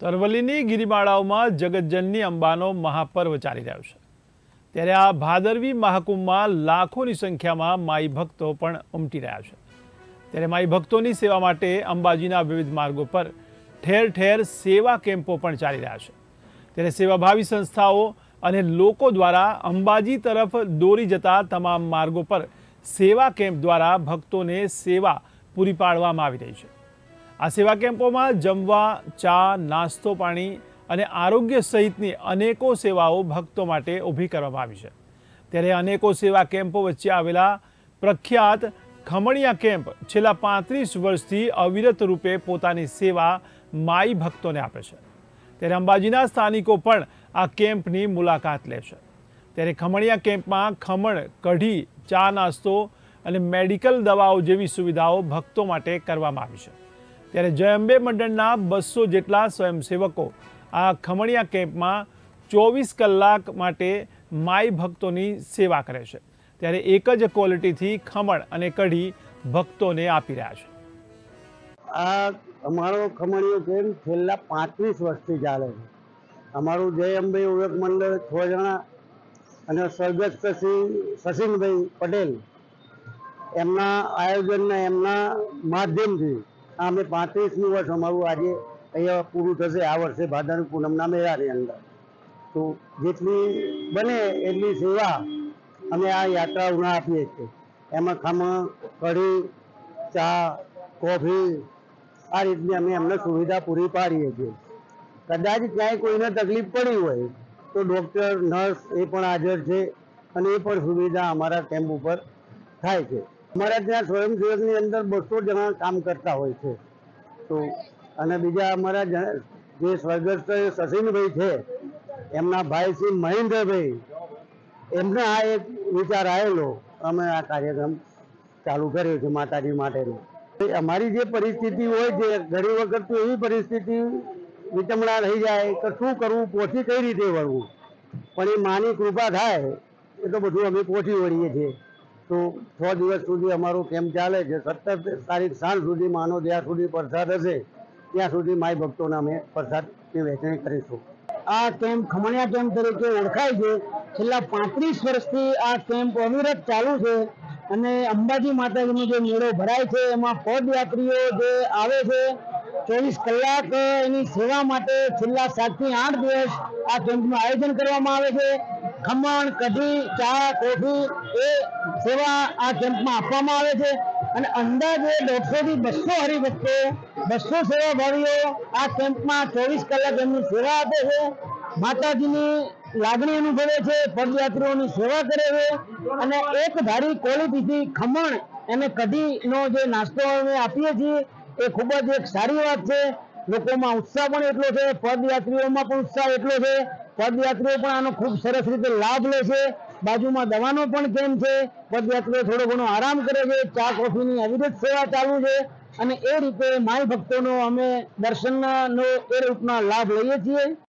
તો અરવલ્લીની ગિરિમાળાઓમાં જગતજનની અંબાનો મહાપર્વ ચાલી રહ્યો છે। ત્યારે આ ભાદરવી મહાકુંભમાં લાખોની સંખ્યામાં માઈ ભક્તો પણ ઉમટી રહ્યા છે। ત્યારે માઈ ભક્તોની સેવા માટે અંબાજીના વિવિધ માર્ગો પર ઠેર ઠેર સેવા કેમ્પો પણ ચાલી રહ્યા છે। ત્યારે સેવાભાવી સંસ્થાઓ અને લોકો દ્વારા અંબાજી તરફ દોરી જતા તમામ માર્ગો પર સેવા કેમ્પ દ્વારા ભક્તોને સેવા પૂરી પાડવામાં આવી રહી છે। આ સેવા કેમ્પોમાં જમવા, ચા, નાસ્તો પાણી અને આરોગ્ય સહિતની અનેકો સેવાઓ ભક્તો માટે ઊભી કરવામાં આવી છે। ત્યારે અનેકો સેવા કેમ્પો વચ્ચે આવેલા પ્રખ્યાત ખમણિયા કેમ્પ છેલ્લા 35 વર્ષથી અવિરત રૂપે પોતાની સેવા માઈ ભક્તોને આપે છે। ત્યારે અંબાજીના સ્થાનિકો પણ આ કેમ્પની મુલાકાત લે છે। ત્યારે ખમણિયા કેમ્પમાં ખમણ, કઢી, ચા, નાસ્તો અને મેડિકલ દવાઓ જેવી સુવિધાઓ ભક્તો માટે કરવામાં આવી છે। ત્યારે જય અંબે મંડળના 200 જેટલા સ્વયંસેવકો આ ખમણિયા કેમ્પમાં 24 કલાક માટે માઈ ભક્તોની સેવા કરે છે। ત્યારે એક જ ક્વોલિટીથી ખમણ અને કઢી ભક્તોને આપી રહ્યા છે। આ અમારો ખમણીયો કેમ્પ છેલ્લા 35 વર્ષથી ચાલે છે। અમારું જય અંબે યુવક મંડળ 6 જણા અને સ્વર્ગસ્થ શ્રી સચિનભાઈ પટેલ એમના આયોજનના એમના માધ્યમથી અમે 35મી વર્ષ અમારું આજે અહીંયા પૂરું થશે। આ વર્ષે ભાદરવી પૂનમના મેળાની અંદર તો જેટલી બને એટલી સેવા અમે આ યાત્રાઓના આપીએ છીએ। એમાં ખમણ, કઢી, ચા, કોફી આ રીતની અમે એમને સુવિધા પૂરી પાડીએ છીએ। કદાચ ક્યાંય કોઈને તકલીફ પડી હોય તો ડૉક્ટર, નર્સ એ પણ હાજર છે અને એ પણ સુવિધા અમારા કેમ્પ ઉપર થાય છે। અમારા ત્યાં સ્વયંસેવકની અંદર 200 જણા કામ કરતા હોય છે। તો અને બીજા અમારા જે સ્વર્ગસ્થ સચિનભાઈ છે એમના ભાઈ શ્રી મહેન્દ્રભાઈ એમને આ એક વિચાર આવેલો, અમે આ કાર્યક્રમ ચાલુ કર્યો છે માતાજી માટેનો। અમારી જે પરિસ્થિતિ હોય છે ઘણી વખત તો એવી પરિસ્થિતિ વિચમણા રહી જાય કે શું કરવું, પહોંચી કઈ રીતે વળવું, પણ એ માની કૃપા થાય એ તો બધું અમે પહોંચી વળીએ છીએ। તો 6 દિવસ સુધી અમારો કેમ્પ ચાલે છે। 17 તારીખ સાંજ સુધી માનો જ્યાં સુધી પ્રસાદ હશે ત્યાં સુધી માઈ ભક્તોને અમે પ્રસાદની વહેંચણી કરીશું। આ કેમ્પ ખમણિયા કેમ્પ તરીકે ઓળખાય છે। છેલ્લા 35 વર્ષથી આ કેમ્પ અવિરત ચાલુ છે અને અંબાજી માતાજીનો જે મેળો ભરાય છે એમાં પદયાત્રીઓ જે આવે છે 24 કલાક એની સેવા માટે છેલ્લા 7 થી 8 દિવસ આ કેમ્પનું આયોજન કરવામાં આવે છે। ખમણ, કઢી, ચા, કોફી એ સેવા આ કેમ્પમાં આપવામાં આવે છે અને અંદાજે 150 થી 200 હરિભક્તો, 200 સેવાભાવીઓ આ કેમ્પમાં 24 કલાક એમની સેવા આપે છે, માતાજીની લાગણી અનુભવે છે, પદયાત્રીઓની સેવા કરે છે અને એક ધારી ક્વોલિટીથી ખમણ અને કઢીનો જે નાસ્તો અમે આપીએ છીએ એ ખૂબ જ એક સારી વાત છે। લોકોમાં ઉત્સાહ પણ એટલો છે, પદયાત્રીઓમાં પણ ઉત્સાહ એટલો છે, પદયાત્રીઓ પણ આનો ખૂબ સરસ રીતે લાભ લે છે। બાજુમાં દવાનો પણ કેમ્પ છે, પદયાત્રીઓ થોડો ઘણો આરામ કરે છે, ચા કોફીની અવિરત સેવા ચાલુ છે અને એ રીતે માઈ ભક્તોનો અમે દર્શનનો એ રૂપના લાભ લઈએ છીએ।